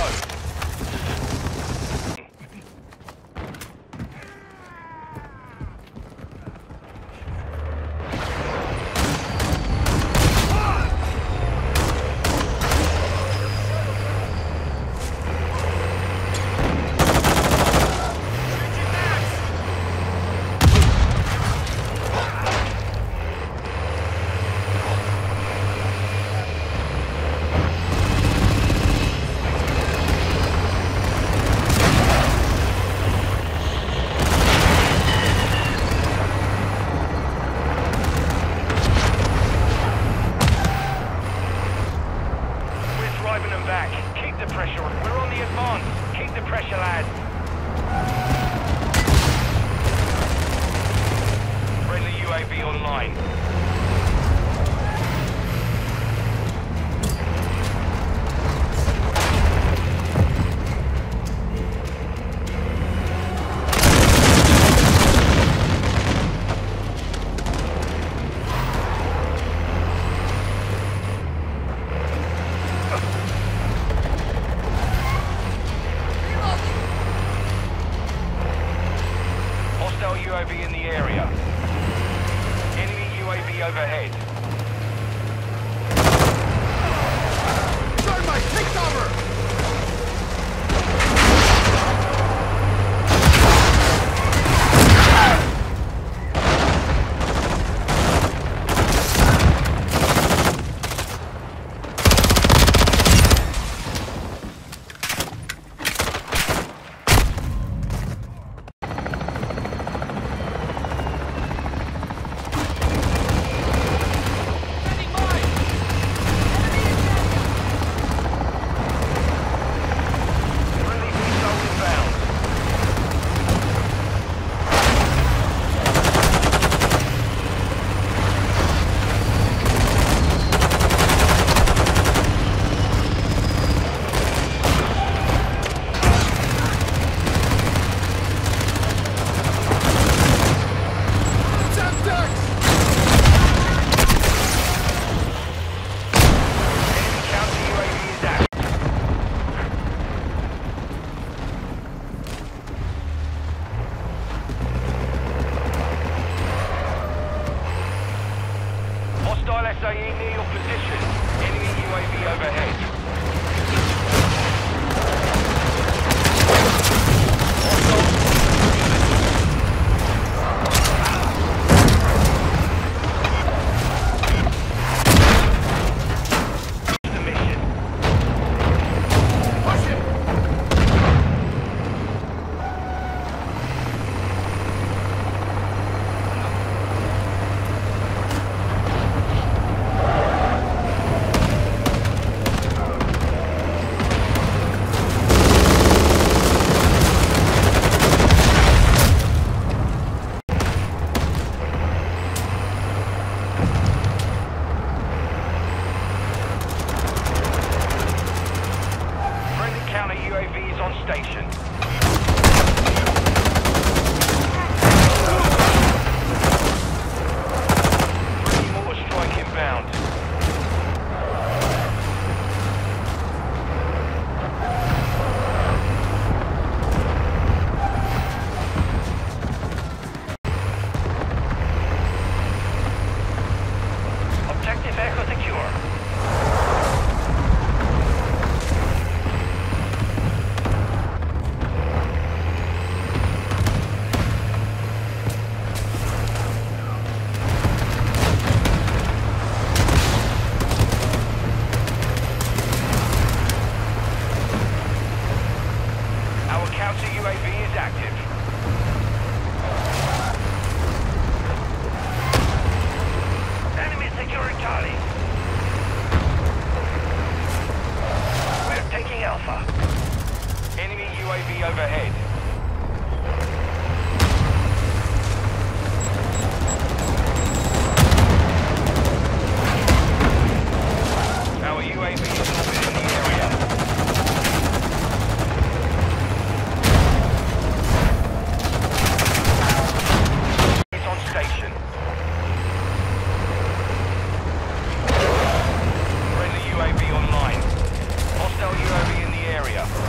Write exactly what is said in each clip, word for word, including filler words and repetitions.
U A V in the area. Enemy U A V overhead. Thermite, take cover! Hostile S A E near your position. Enemy U A V overhead. U A V is on station. Friendly mortar strike inbound. Objective Echo secure. U A V is active. Enemy securing Charlie. We're taking Alpha. Enemy U A V overhead. Our U A V is orbiting the area. Station. Friendly U A V online. Hostile U A V in the area.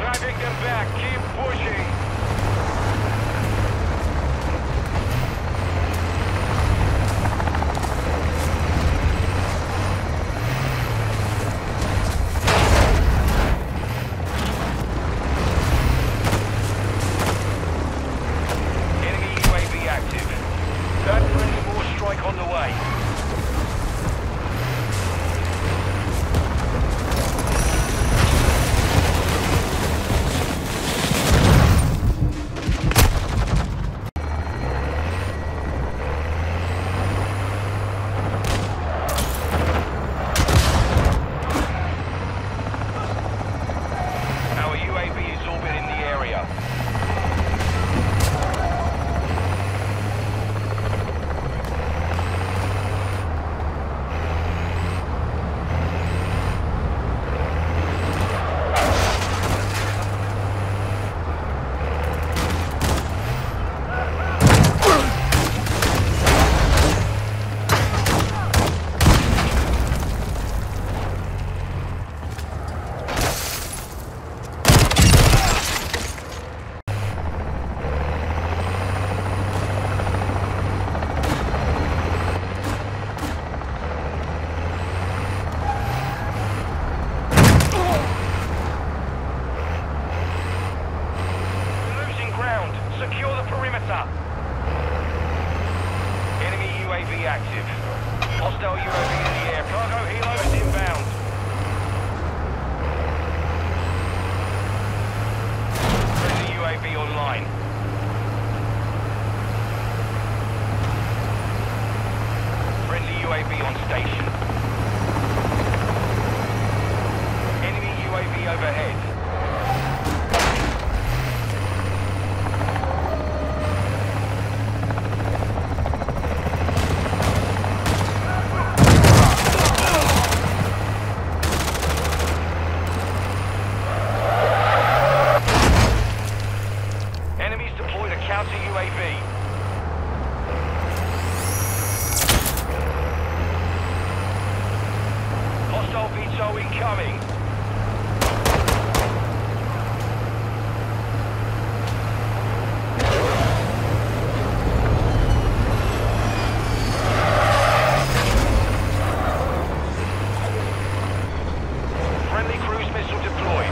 driving them back. Keep pushing. Enemy U A V active. Third friendly more strike on the way. Secure the perimeter. Enemy U A V active. Hostile U A V in the air. Cargo helo is inbound. Friendly U A V online. Friendly U A V on station. Enemy U A V overhead. Incoming. Friendly cruise missile deployed.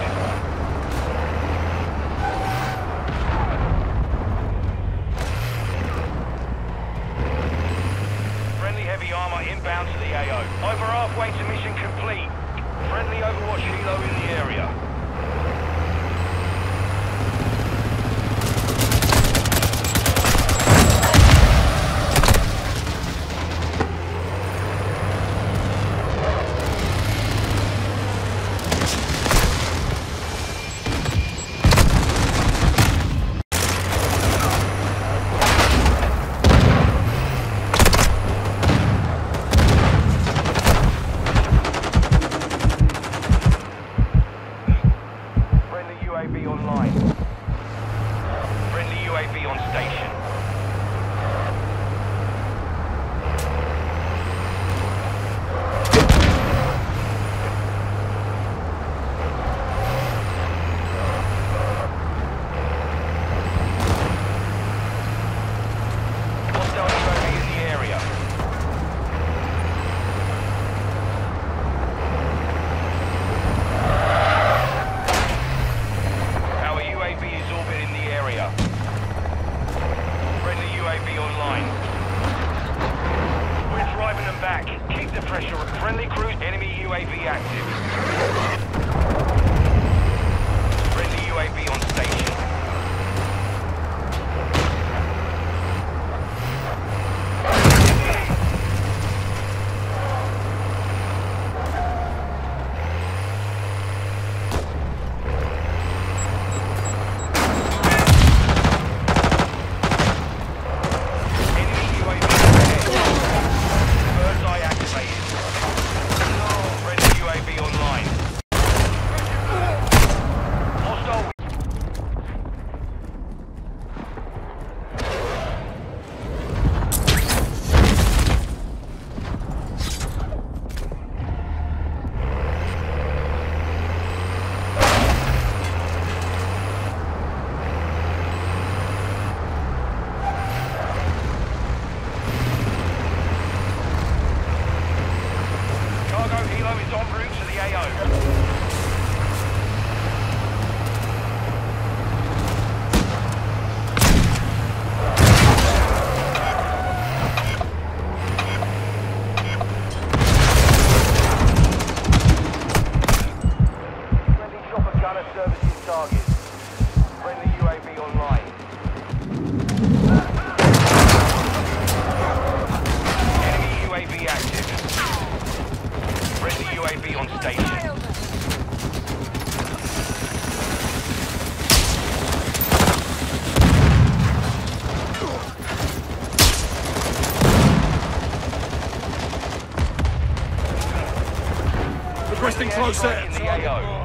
Friendly heavy armor inbound to the A O. Over halfway to mission complete. Friendly Overwatch helo in the area. Online. Friendly U A V on station. Hostile U A V in the area. Our U A V is orbiting the area. all strike set. in the A O.